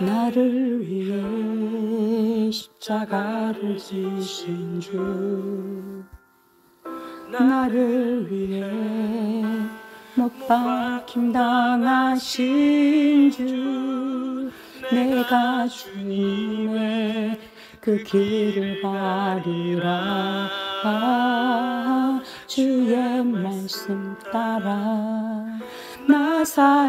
나를 위해 십자가를 지신 주, 나를 위해 못 박힘 당하신 주, 내가 주님의 그 길을 가리라. 주의 말씀 따라 나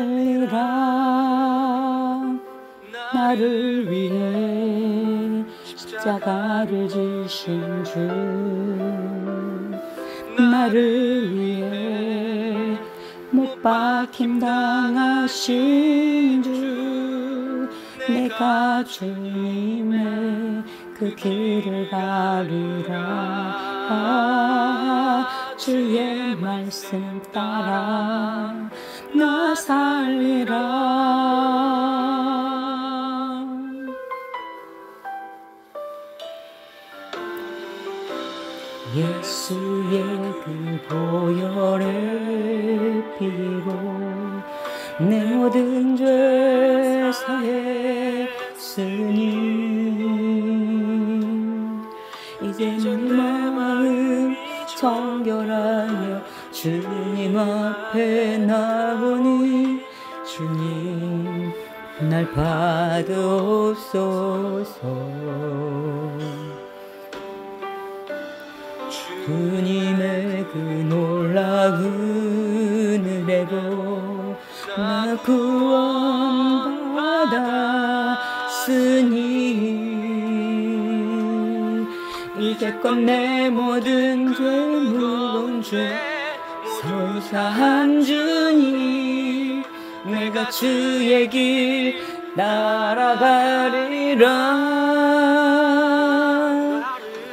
살리라. 나를 위해 십자가를 지신 주, 나를 위해 못 박힘 당하신 주, 내가 주님의 그 길을 가리라. 주의 말씀 따라 나 살리라. 예수의 그 보혈의 피로 내 모든 죄 사했으니 이제 내 마음 정결하여 주님 앞에 나오니 주님 날 받으옵소서. 주님의 그 놀라운 은혜로 나 구원받았으니 이제껏 내 모든 죄 무거운 죄 소사한 주님, 내가 주의 길 따라가리라.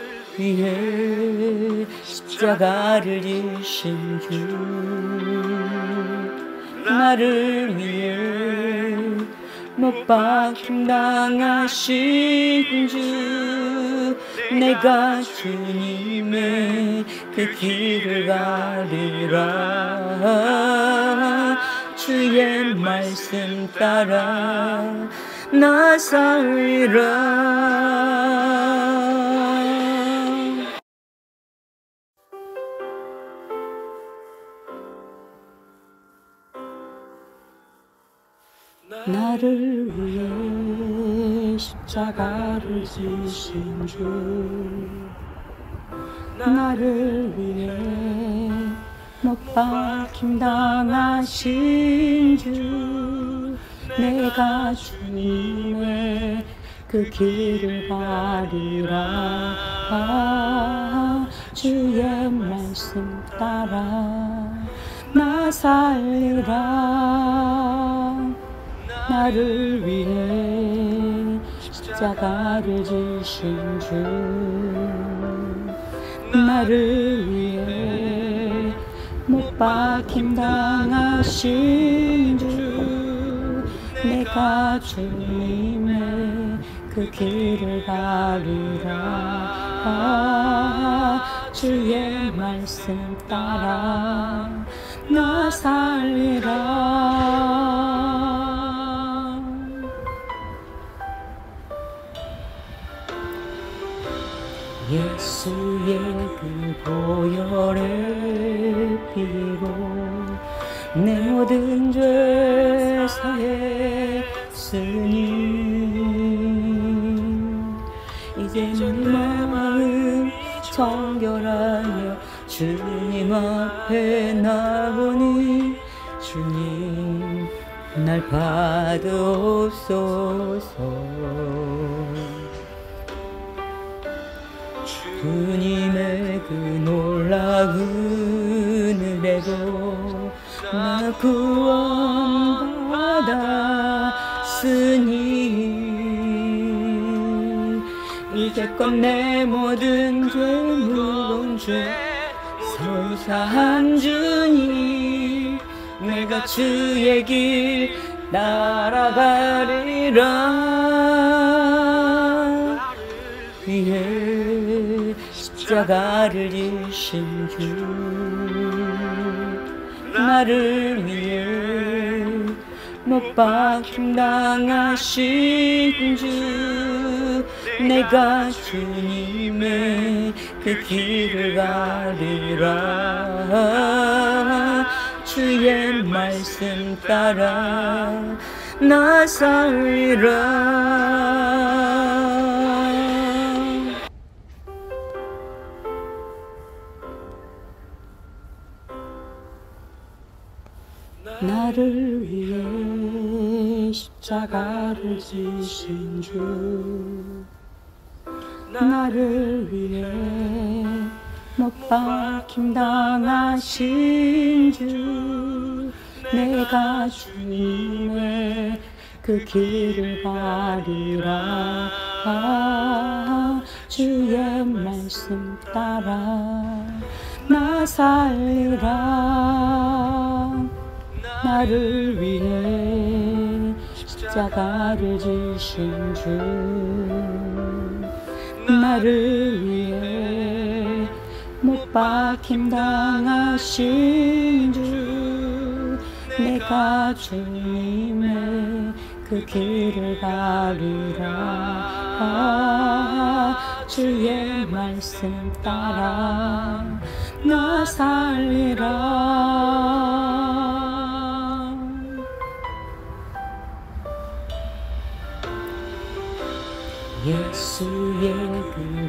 위에 십자가를 지신 주, 나를 위해 못 박힘 당하신 주, 내가 주님의 그 길을 가리라. 주의 말씀 따라 나 살리라. 나를 위해 십자가를 지신 주, 나를 위해 못 박힘 당하신 주, 내가 주님의 그 길을 가리라. 주의 말씀 따라 나 살리라. 나를 위해 십자가를 지신 주, 나를 위해 못 박힘 당하신 주, 내가 주님의 그 길을 가리라. 주의 말씀 따라 나 살리라. 예수의 그 보혈의 피로 내 모든 죄 사했으니 이제 내 마음 정결하여 주님 앞에 나오니 주님 날 받으옵소서. 주님의 그 놀라운 은혜로 나 구원받았으니 이제껏 내 모든 죄 무거운 죄 소사한 주님, 내가 주의 길 따라가리라. 위에 십자가를 지신 주, 나를 위해 못 박힘 당하신 주 내가 주님의 그 길을 가리라 주의 말씀 따라 나 살리라. 나를 위해 십자가를 지신 주 나를 위해 못 박힘 당하신 주 내가 주님의 그 길을 가리라 주의 말씀 따라 나 살리라. 나를 위해 십자가를 지신 주 나를 위해 못 박힘 당하신 주 내가 주님의 그 길을 가리라 주의 말씀 따라 나 살리라. 예수의 그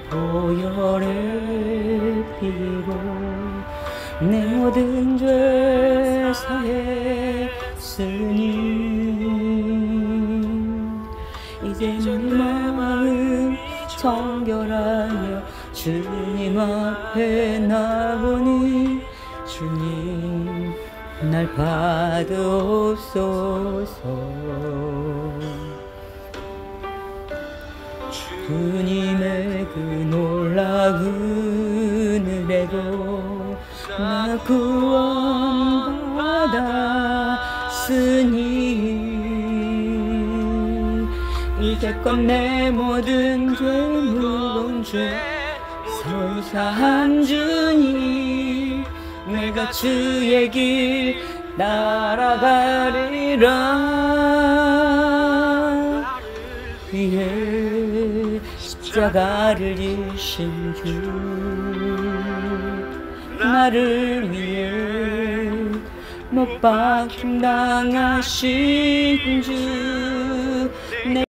보혈의 피로 내 모든 죄 사했으니 이제 내 마음 정결하여 주님 앞에 나오니 주님 날 받으옵소서. 주님의 그 놀라운 은혜로 나 구원받았으니 이제껏 내 모든 죄 무거운 죄 선사한 주님 내가 주의 길 따라가리라. 위에 십자가를 지신 주 나를 위해 못 박힘 당하신 주